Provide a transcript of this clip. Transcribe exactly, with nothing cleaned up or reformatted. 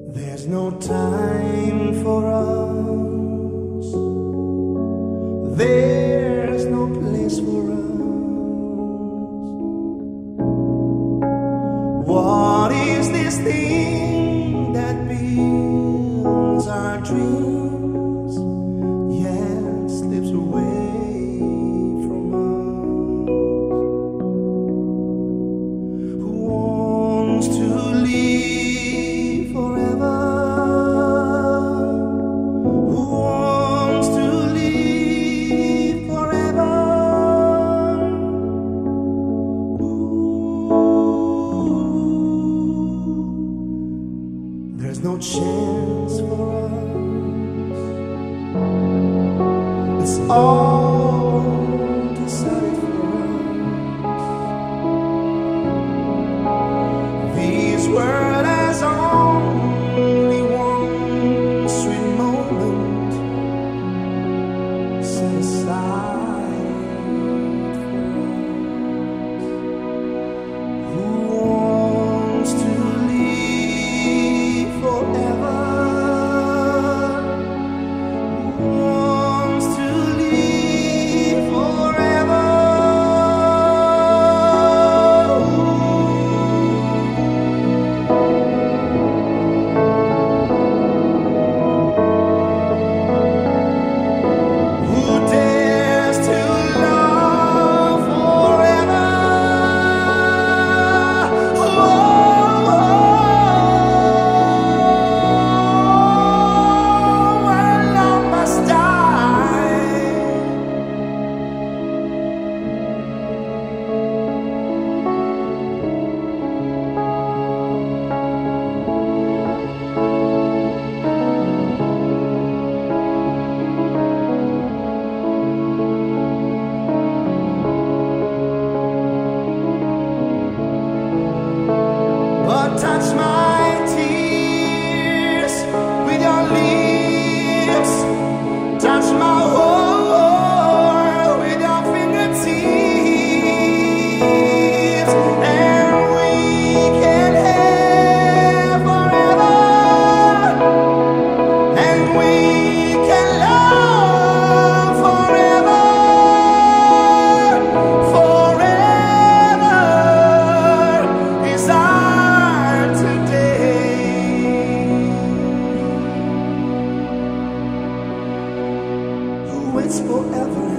There's no time for us. There's no place for us. What is this thing that builds our dreams, yet slips away from us? Who wants to live forever? Who wants to live forever? Ooh, there's no chance for us. It's all decided for us. These words has only one sweet moment set aside for us. Who wants to live forever? Who wants to live forever? Who dares to love forever? Oh, when love must die. But touch my tears with your lips, touch my world with your fingertips, and we can have forever, and we can love forever, forever is our today. Who waits forever?